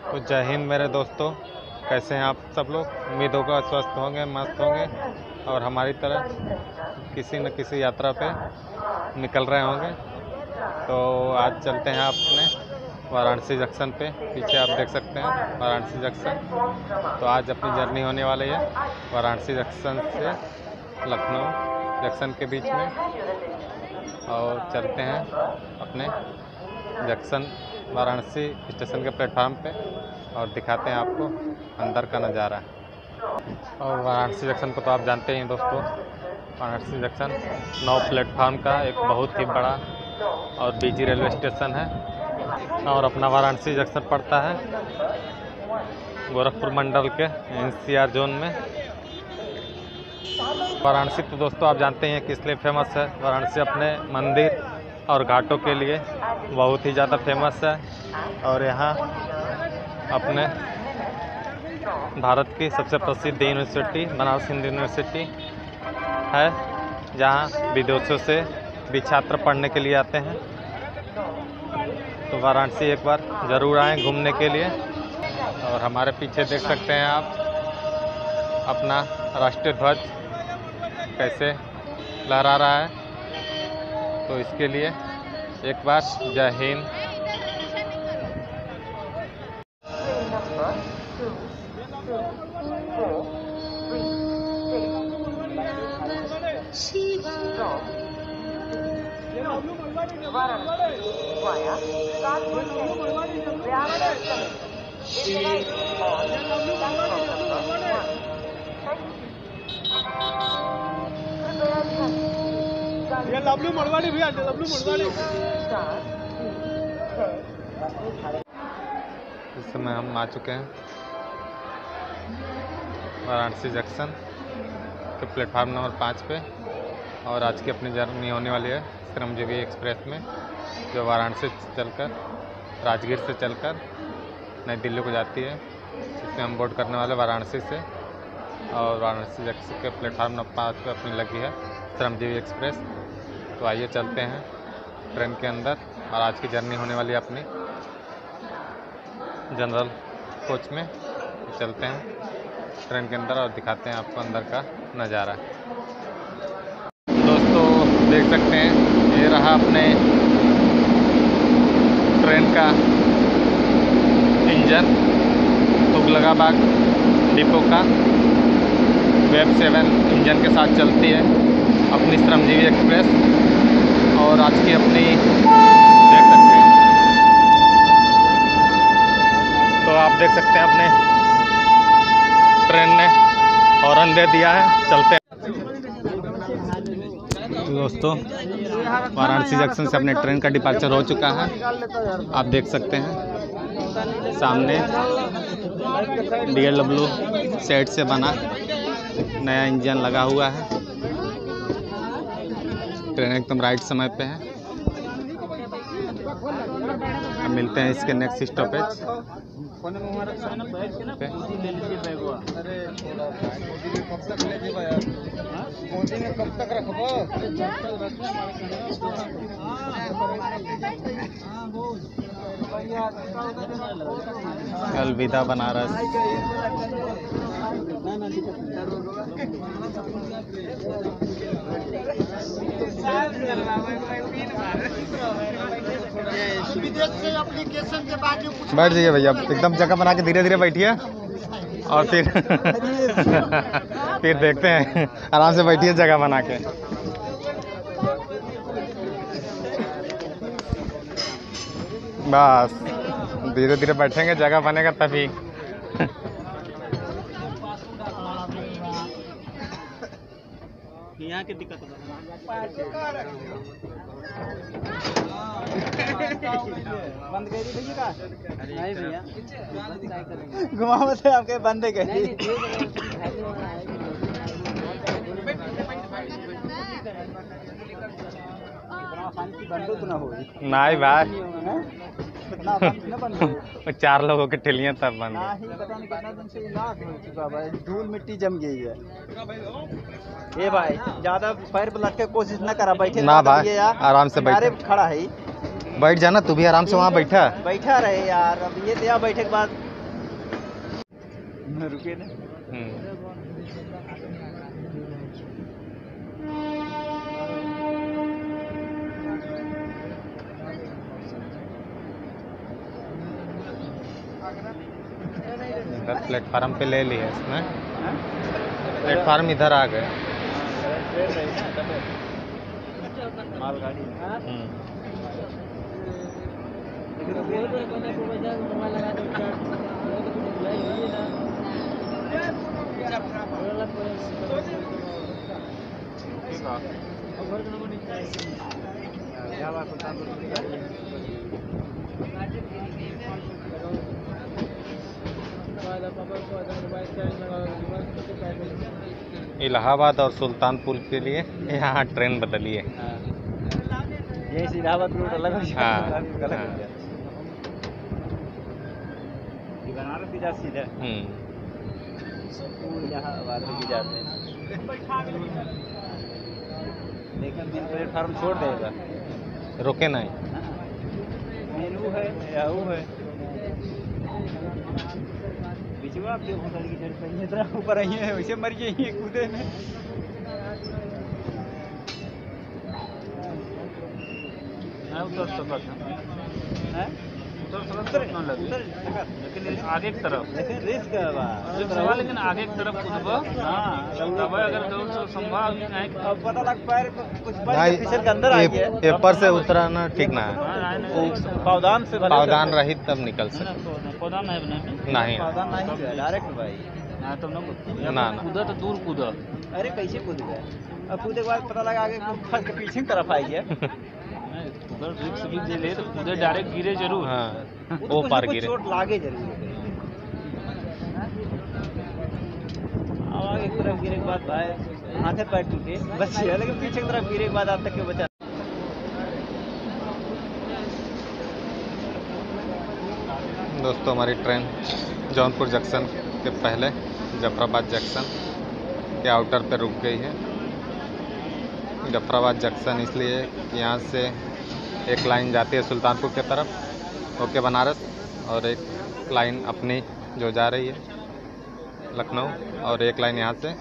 तो जय हिंद मेरे दोस्तों, कैसे हैं आप सब लोग। उम्मीद होगा स्वस्थ होंगे, मस्त होंगे और हमारी तरह किसी न किसी यात्रा पे निकल रहे होंगे। तो आज चलते हैं अपने वाराणसी जंक्शन पे। पीछे आप देख सकते हैं वाराणसी जंक्शन। तो आज अपनी जर्नी होने वाली है वाराणसी जंक्शन से लखनऊ जंक्शन के बीच में, और चलते हैं अपने जंक्शन वाराणसी स्टेशन के प्लेटफार्म पे और दिखाते हैं आपको अंदर का नज़ारा। और वाराणसी जंक्शन को तो आप जानते ही हैं दोस्तों, वाराणसी जंक्शन 9 प्लेटफार्म का एक बहुत ही बड़ा और बिजी रेलवे स्टेशन है। और अपना वाराणसी जंक्शन पड़ता है गोरखपुर मंडल के NCR जोन में। वाराणसी तो दोस्तों आप जानते हैं किस लिए फेमस है। वाराणसी अपने मंदिर और घाटों के लिए बहुत ही ज़्यादा फेमस है। और यहाँ अपने भारत की सबसे प्रसिद्ध यूनिवर्सिटी बनारस हिंदू यूनिवर्सिटी है, जहाँ विदेशों से भी छात्र पढ़ने के लिए आते हैं। तो वाराणसी एक बार ज़रूर आएँ घूमने के लिए। और हमारे पीछे देख सकते हैं आप अपना राष्ट्रीय ध्वज कैसे लहरा रहा है। तो इसके लिए एक बार जय हिंद। ये लवलू मड़वाड़ी भैया, लवलू मड़वाड़ी। इस समय हम आ चुके हैं वाराणसी जंक्शन के प्लेटफार्म नंबर 5 पे। और आज की अपनी जर्नी होने वाली है श्रमजीवी एक्सप्रेस में, जो वाराणसी से चलकर राजगीर से चलकर नई दिल्ली को जाती है। इसमें हम बोर्ड करने वाले वाराणसी से। और वाराणसी जंक्शन के प्लेटफार्म नंबर 5 पे अपनी लगी है श्रमजीवी एक्सप्रेस। तो आइए चलते हैं ट्रेन के अंदर। और आज की जर्नी होने वाली है अपनी जनरल कोच में। तो चलते हैं ट्रेन के अंदर और दिखाते हैं आपको अंदर का नज़ारा। दोस्तों देख सकते हैं ये रहा अपने ट्रेन का इंजन, तुगलकाबाग डिपो का वेब 7 इंजन के साथ चलती है अपनी श्रमजीवी एक्सप्रेस। और आज की अपनी देख सकते हैं, तो आप देख सकते हैं अपने ट्रेन ने हॉर्न दे दिया है। चलते हैं तो दोस्तों वाराणसी जंक्शन से अपने ट्रेन का डिपार्चर हो चुका है। आप देख सकते हैं सामने DLW सेट से बना नया इंजन लगा हुआ है। ट्रेन एकदम राइट समय पे है। अब मिलते हैं इसके नेक्स्ट स्टॉपेज अलविदा बनारस। बैठ जाइए भैया, एकदम जगह बना के धीरे धीरे बैठिए और फिर फिर देखते हैं। आराम से बैठिए जगह बना के। बस धीरे धीरे बैठेंगे, जगह बनेगा तभी। यहाँ की दिक्कत बंद कर दी भैया। नहीं भैया घुमाओ से आपके बंद कर दी। नहीं भाई, 4 लोगों के ठेलियाँ तब बंद। पता नहीं कितना दिन से इलाज हो चुका भाई, धूल मिट्टी जम गई है। ए भाई ज्यादा पैर पलट के कोशिश न करा, बैठे ना भाई, आराम से बैठ। खड़ा है, बैठ जाना तू भी आराम से, वहाँ बैठा रहे यार। अब ये दिया बैठे के बाद रुके ना। इधर प्लेटफार्म पे ले लिया इसने, प्लेटफार्म इधर आ गए। मालगाड़ी इलाहाबाद और सुल्तानपुर के लिए यहाँ ट्रेन बदली है। जैसे इलाहाबाद रूट अलग हो जाता है, अलग हो जाता है। ये बनारस भी जाती है। इलाहाबाद भी जाते हैं, लेकिन दिन प्लेटफार्म छोड़ देगा, रुके नहीं। मेनू है, याहू है, बिचवा आपके होटल की तरफ ऊपर आई है, वैसे मर गई कूदे में। लेकिन आगे की तरफ रिस्क लेकिन आगे की तरफ कूदबो। तब अगर दौड़ से संभव नहीं, पता लग पैर कुछ भाई फिसल के अंदर आ गया। पेपर से उतराना ठीक ना है, पावदान से पावदान रहित तब निकल सकते। पौधा नहीं बने नहीं पावदान नहीं डायरेक्ट भाई। ना तो ना कूदा तो दूर कूदा। अरे कैसे कूद गए? अब कूदे के बाद पता लगा आगे फंस के पीछे की तरफ आई है। उधर रिक्स भी दे ले तो कूदे डायरेक्ट गिरे जरूर। हाँ, वो पार गिरे, चोट लागे जरूर। अब आगे की तरफ गिरे के बाद भाई हाथे पैर टूटे बस, लेकिन पीछे की तरफ गिरे के बाद आप तक के बचा। दोस्तों हमारी ट्रेन जौनपुर जंक्शन के पहले जफराबाद जंक्शन के आउटर पे रुक गई है। जफराबाद जंक्शन इसलिए कि यहाँ से एक लाइन जाती है सुल्तानपुर की तरफ होके बनारस, और एक लाइन अपनी जो जा रही है लखनऊ, और एक लाइन यहाँ से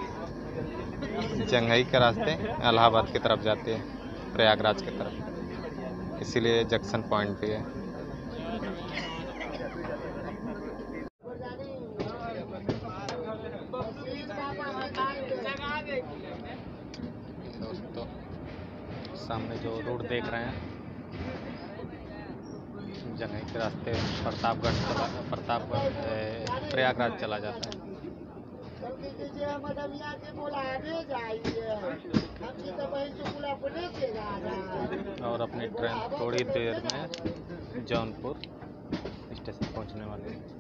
जंघई के रास्ते इलाहाबाद की तरफ जाती है, प्रयागराज की तरफ, इसीलिए जंक्शन पॉइंट भी है। दोस्तों सामने जो रोड देख रहे हैं जंघई के रास्ते प्रतापगढ़ प्रयागराज चला जाता है। और अपनी ट्रेन थोड़ी देर में जौनपुर स्टेशन पहुंचने वाली है।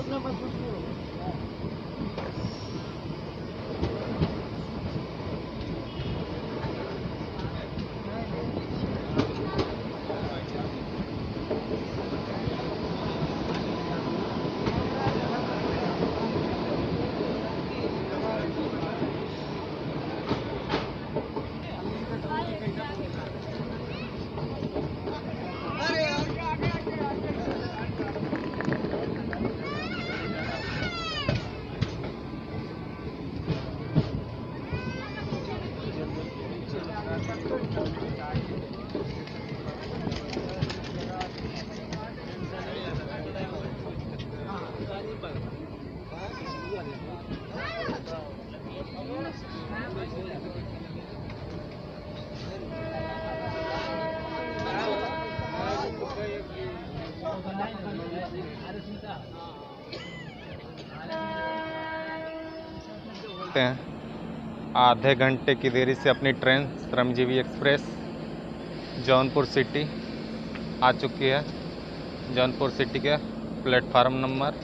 हैं आधे घंटे की देरी से अपनी train Shramjeevi express Jaunpur city आ चुकी है। जौनपुर सिटी के प्लेटफार्म नंबर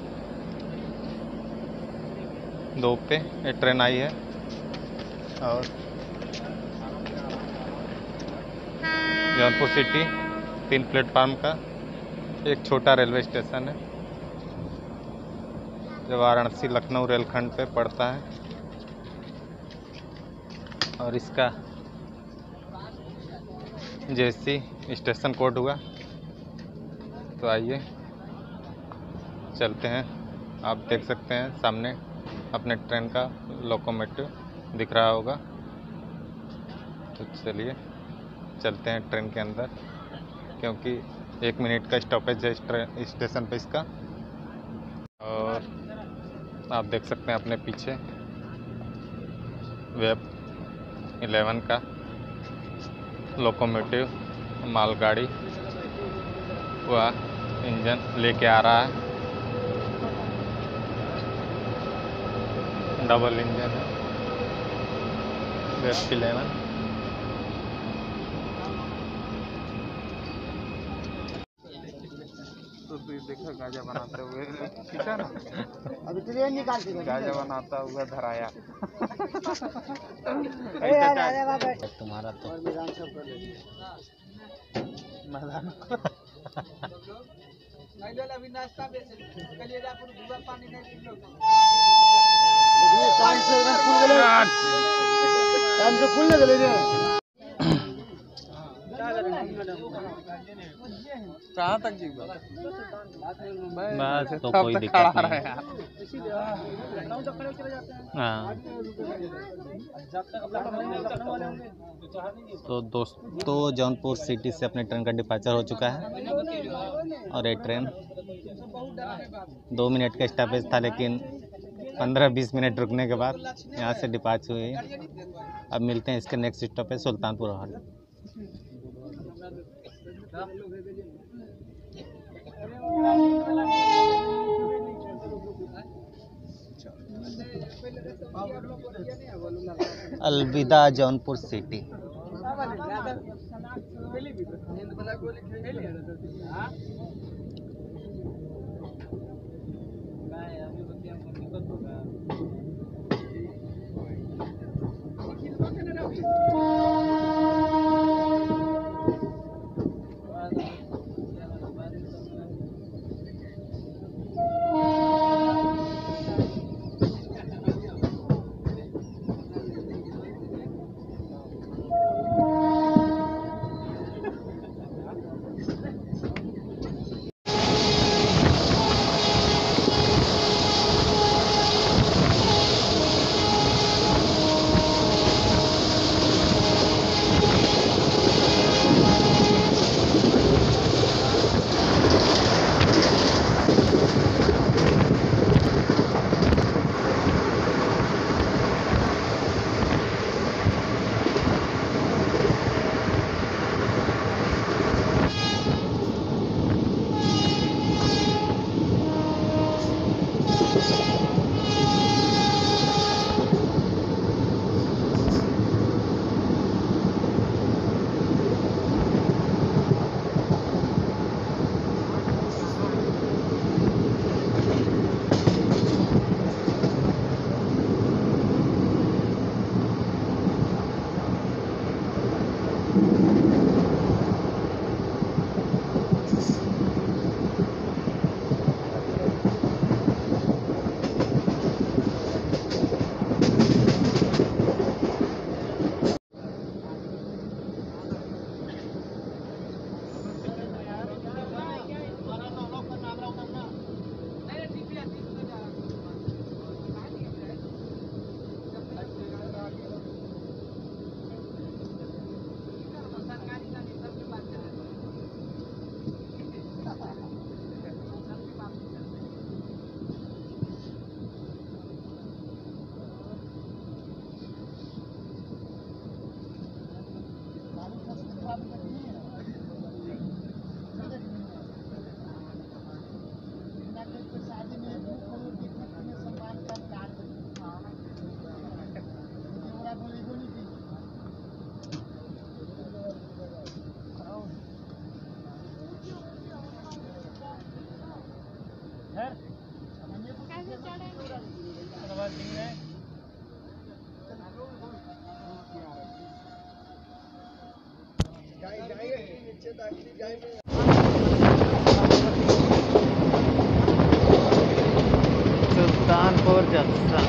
2 पे ये ट्रेन आई है और जौनपुर सिटी 3 प्लेटफार्म का एक छोटा रेलवे स्टेशन है जो वाराणसी लखनऊ रेलखंड पे पड़ता है और इसका जैसी स्टेशन कोड हुआ तो आइए चलते हैं। आप देख सकते हैं सामने अपने ट्रेन का लोकोमोटिव दिख रहा होगा, तो चलिए चलते हैं ट्रेन के अंदर, क्योंकि 1 मिनट का स्टॉपेज है स्टेशन पे इसका। और आप देख सकते हैं अपने पीछे वेब 11 का लोकोमोटिव मालगाड़ी वह इंजन लेके आ रहा है। डबल इंजन है वेब 11। तो देखा गाजा बनाते हुए खींचा ना, अभी ट्रेन निकाल के गाजा बनाता हुआ धराया। तुम्हारा तो मैदान सब कर मैदान अभी नाश्ता पानी कहाँ तक जीवा तो कोई दिक्कत नहीं। हाँ तो दोस्तों जौनपुर सिटी से अपने ट्रेन का डिपार्चर हो चुका है और ये ट्रेन 2 मिनट का स्टॉपेज था, लेकिन 15-20 मिनट रुकने के बाद यहाँ से डिपार्च हुई। अब मिलते हैं इसके नेक्स्ट स्टॉपेज सुल्तानपुर हॉल। अलविदा जौनपुर सिटी। सुल्तानपुर जंक्शन।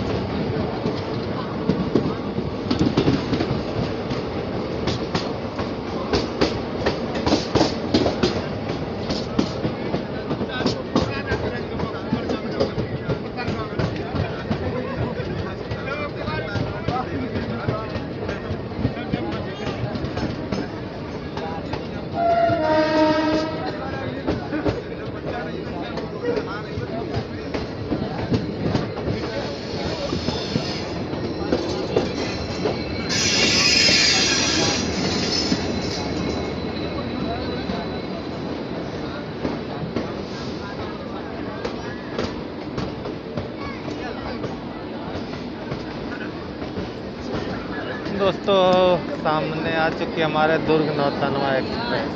दोस्तों सामने आ चुकी हमारे दुर्ग नौतनवा एक्सप्रेस,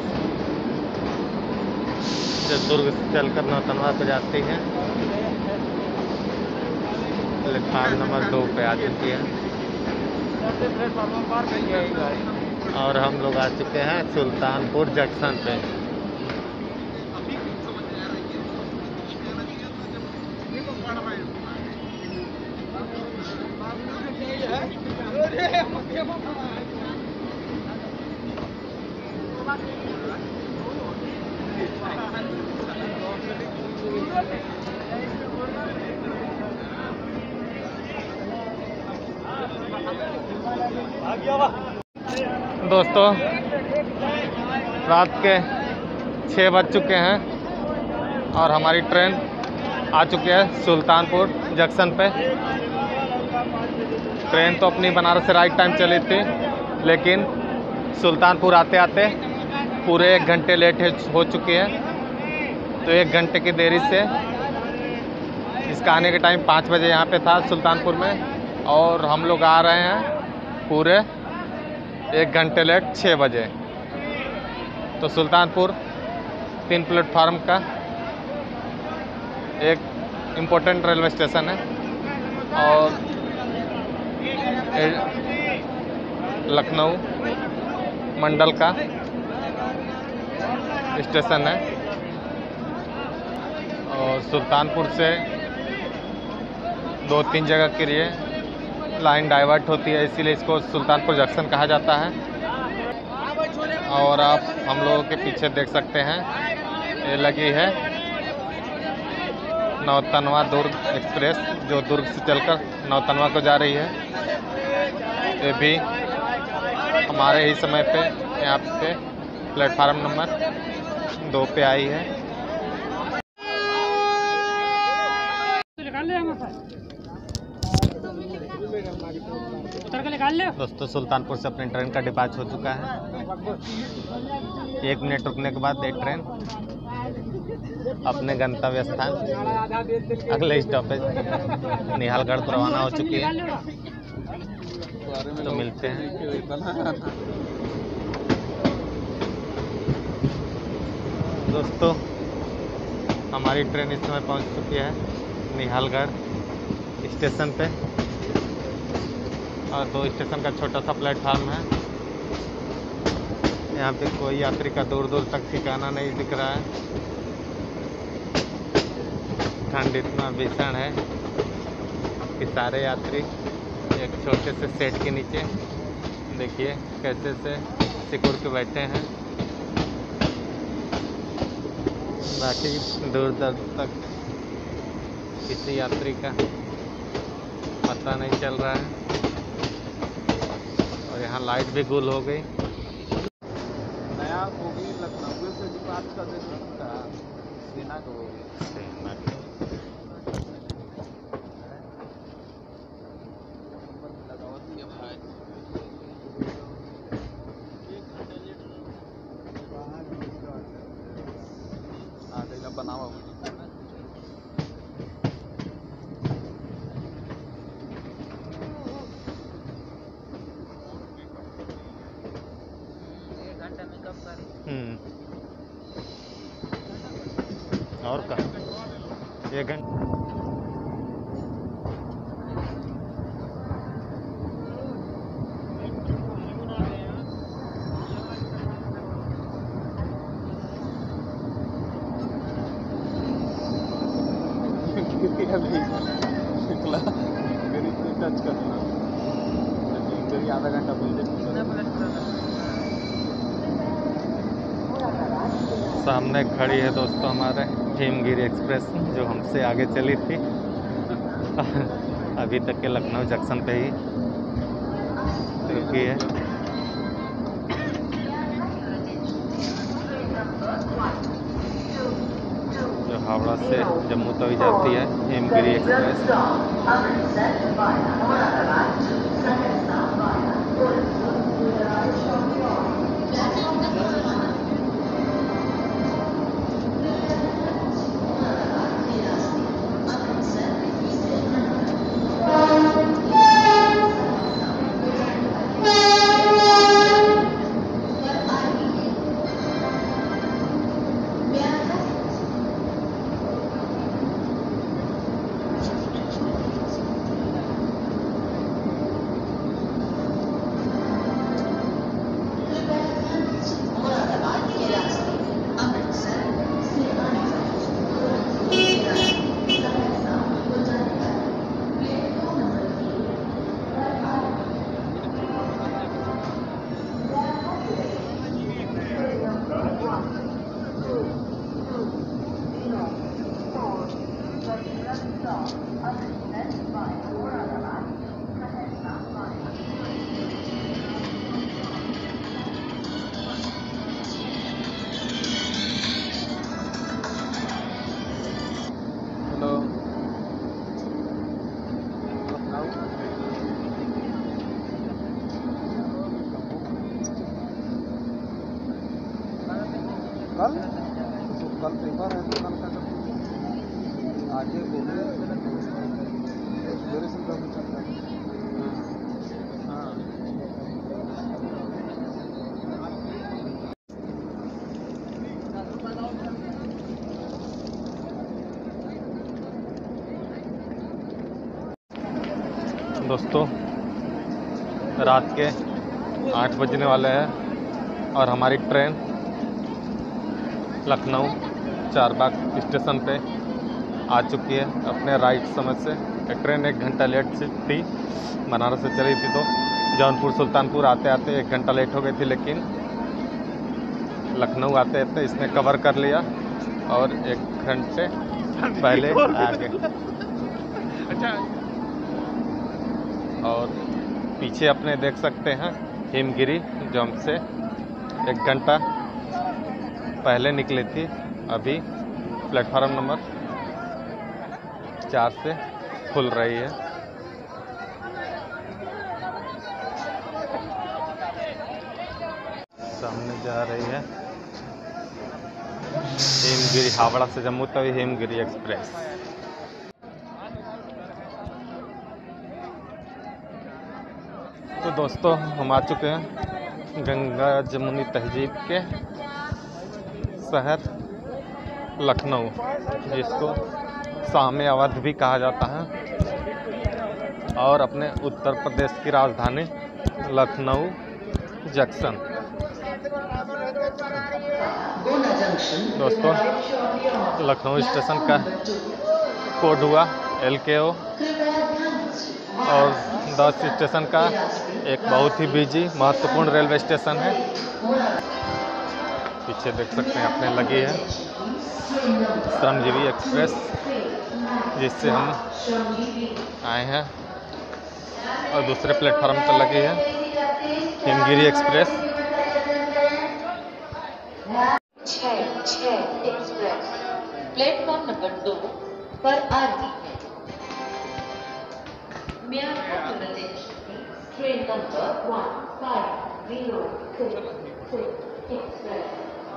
जो दुर्ग से चलकर नौतनवा पे जाती है। प्लेटफार्म नंबर 2 पे आ चुकी है और हम लोग आ चुके हैं सुल्तानपुर जंक्शन पे। दोस्तों रात के 6 बज चुके हैं और हमारी ट्रेन आ चुकी है सुल्तानपुर जंक्शन पे। ट्रेन तो अपनी बनारस से राइट टाइम चली थी, लेकिन सुल्तानपुर आते आते पूरे 1 घंटे लेट हो चुकी है। तो 1 घंटे की देरी से इसका आने के टाइम 5 बजे यहाँ पे था सुल्तानपुर में, और हम लोग आ रहे हैं पूरे 1 घंटे लेट 6 बजे। तो सुल्तानपुर 3 प्लेटफार्म का एक इम्पोर्टेंट रेलवे स्टेशन है और लखनऊ मंडल का स्टेशन है। और सुल्तानपुर से 2-3 जगह के लिए लाइन डाइवर्ट होती है, इसीलिए इसको सुल्तानपुर जंक्शन कहा जाता है। और आप हम लोगों के पीछे देख सकते हैं, ये लगी है नौतनवा दुर्ग एक्सप्रेस, जो दुर्ग से चलकर नौतनवा को जा रही है। ये भी हमारे ही समय पे यहाँ पे प्लेटफार्म नंबर 2 पे आई है। दोस्तों सुल्तानपुर से अपनी ट्रेन का डिपार्च हो चुका है। 1 मिनट रुकने के बाद ये ट्रेन अपने गंतव्य स्थान अगले स्टॉपेज निहालगढ़ को रवाना हो चुकी है। तो मिलते हैं। दोस्तों हमारी ट्रेन इस समय पहुंच चुकी है निहालगढ़ स्टेशन पे, और 2 स्टेशन का छोटा सा प्लेटफार्म है। यहाँ पे कोई यात्री का दूर दूर तक ठिकाना नहीं दिख रहा है। ठंड इतना भीषण है कि सारे यात्री एक छोटे से सेट के नीचे देखिए कैसे से सिकुड़ के बैठे हैं। बाकी दूर दूर तक किसी यात्री का पता नहीं चल रहा है। और यहाँ लाइट भी गुल हो गई। नया बोगी लखनऊ से बात कर दे सकता सेना को बनावा और का 1 घंटा अभी निकला मेरी टच करना मेरी आधा घंटा पहले सामने खड़ी है दोस्तों हमारे हिमगिरी एक्सप्रेस जो हमसे आगे चली थी अभी तक के लखनऊ जंक्शन पे ही रुकी है। जो हावड़ा से जम्मू तक जाती है हिमगिरी एक्सप्रेस। कल पेपर है तो कल का आगे बोले दोस्तों रात के 8 बजने वाले हैं और हमारी ट्रेन लखनऊ चारबाग स्टेशन पे आ चुकी है अपने राइट समय से। ट्रेन 1 घंटा लेट से थी, बनारस से चली थी तो जौनपुर सुल्तानपुर आते आते 1 घंटा लेट हो गई थी, लेकिन लखनऊ आते आते इसने कवर कर लिया और 1 घंटे पहले आ गए। और पीछे अपने देख सकते हैं हिमगिरी जो हमसे 1 घंटा पहले निकली थी, अभी प्लेटफार्म नंबर 4 से खुल रही है। सामने जा रही है हिमगिरी, हावड़ा से जम्मू तक हिमगिरी एक्सप्रेस। तो दोस्तों हम आ चुके हैं गंगा जमुनी तहजीब के शहर लखनऊ, जिसको शाम अवध भी कहा जाता है, और अपने उत्तर प्रदेश की राजधानी लखनऊ जंक्शन। दोस्तों लखनऊ स्टेशन का कोड हुआ LKO और 10 स्टेशन का एक बहुत ही बिजी महत्वपूर्ण रेलवे स्टेशन है। पीछे देख सकते हैं अपने लगी है श्रमजीवी एक्सप्रेस, जिससे हम आए हैं, और दूसरे प्लेटफॉर्म पर लगी है Himgiri express. 6 express platform number 2 पर आ रही है। मैं आपको निर्देश ट्रेन नंबर 1506 एक्सप्रेस।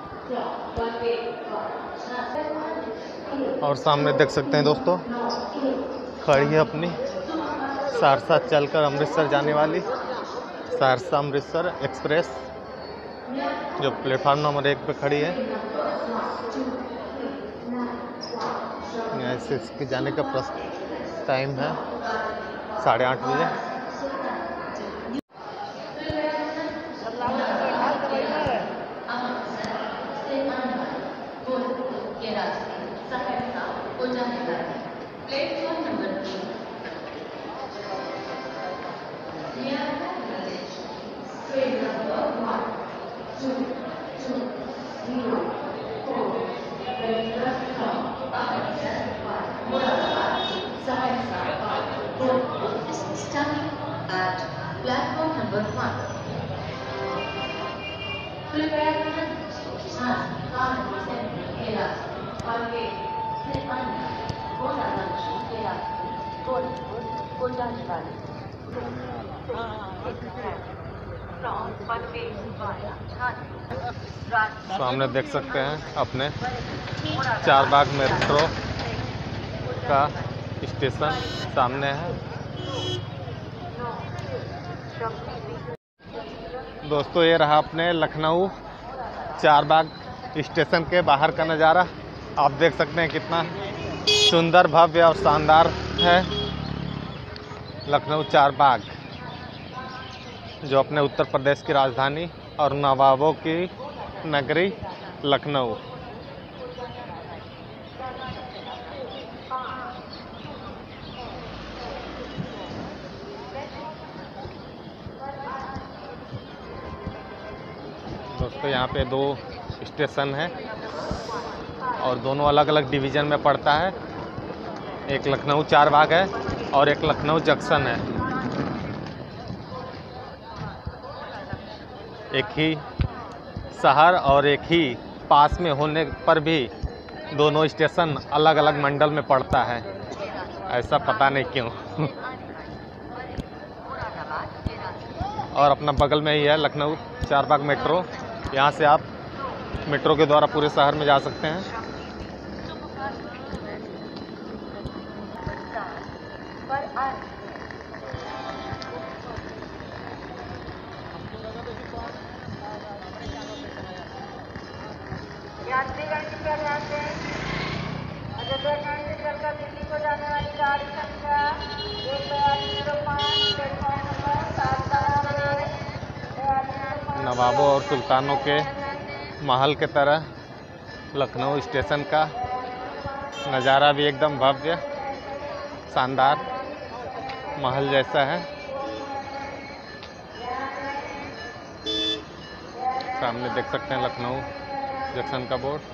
और सामने देख सकते हैं दोस्तों खड़ी है अपनी सहरसा चलकर अमृतसर जाने वाली सहरसा अमृतसर एक्सप्रेस, जो प्लेटफार्म नंबर 1 पे खड़ी है। यहाँ से इसके जाने का टाइम है 8:30 बजे। के रास्ते सहरसा को जाने वाली platform number 3 train number 1 2 2 0 4 is standing at platform number 1. कृपया के रास्ते और वे से अन्य के रास्ते को जाने वाले सामने देख सकते हैं अपने चारबाग मेट्रो का स्टेशन सामने है। दोस्तों ये रहा अपने लखनऊ चारबाग स्टेशन के बाहर का नज़ारा। आप देख सकते हैं कितना सुंदर, भव्य और शानदार है लखनऊ चारबाग, जो अपने उत्तर प्रदेश की राजधानी और नवाबों की नगरी लखनऊ। दोस्तों यहाँ पे 2 स्टेशन है और दोनों अलग अलग डिवीज़न में पड़ता है। एक लखनऊ चारबाग है और एक लखनऊ जंक्शन है। एक ही शहर और एक ही पास में होने पर भी दोनों स्टेशन अलग अलग मंडल में पड़ता है, ऐसा पता नहीं क्यों। और अपना बगल में ही है लखनऊ चारबाग मेट्रो। यहाँ से आप मेट्रो के द्वारा पूरे शहर में जा सकते हैं। यात्रीगण कृपया ध्यान दें, अयोध्या कैंट से चलकर दिल्ली को जाने वाली गाड़ी संख्या 14205 प्लेटफॉर्म नंबर 7 नवाबों और सुल्तानों के महल के तरह लखनऊ स्टेशन का नज़ारा भी एकदम भव्य शानदार महल जैसा है। सामने देख सकते हैं लखनऊ जंक्शन का बोर्ड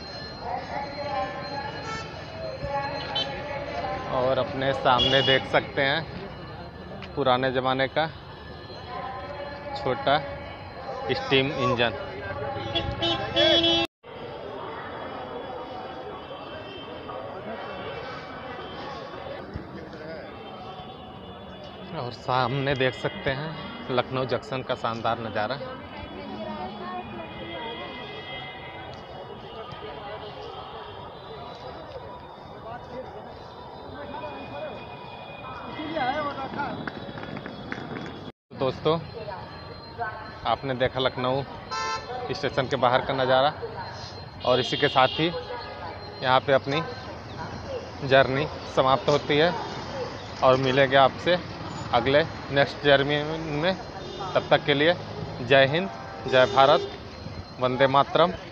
और अपने सामने देख सकते हैं पुराने ज़माने का छोटा स्टीम इंजन। और सामने देख सकते हैं लखनऊ जंक्शन का शानदार नज़ारा। दोस्तों आपने देखा लखनऊ स्टेशन के बाहर का नज़ारा और इसी के साथ ही यहाँ पे अपनी जर्नी समाप्त होती है और मिलेंगे आपसे अगले नेक्स्ट जर्नी में। तब तक के लिए जय हिंद, जय भारत, वंदे मातरम।